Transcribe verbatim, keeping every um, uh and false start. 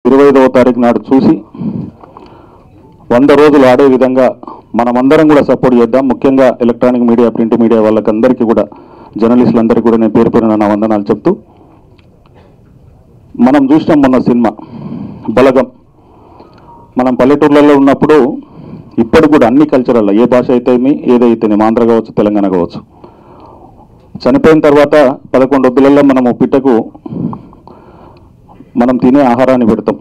ఇరవై ఐదవ తారీఖు నాడు చూసి వంద రోజులు ఆడే విధంగా మనమందరం కూడా సపోర్ట్ చేద్దాం. ముఖ్యంగా ఎలక్ట్రానిక్ మీడియా, ప్రింట్ మీడియా వాళ్ళకందరికీ కూడా, జర్నలిస్టులందరికీ కూడా నేను పేరు పేరున నా వందనాలు చెప్తూ, మనం చూసినాం మొన్న సినిమా బలగం. మనం పల్లెటూర్లలో ఉన్నప్పుడు ఇప్పటికి కూడా అన్ని కల్చరల్లో ఏ భాష అయితే ఏదైతే ఆంధ్ర కావచ్చు, తెలంగాణ కావచ్చు, చనిపోయిన తర్వాత పదకొండు వద్దులలో మనము పిట్టకు మనం తినే ఆహారాన్ని పెడతాం.